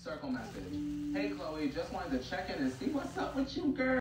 circle message. Hey, Chloe, just wanted to check in and see what's up with you, girl.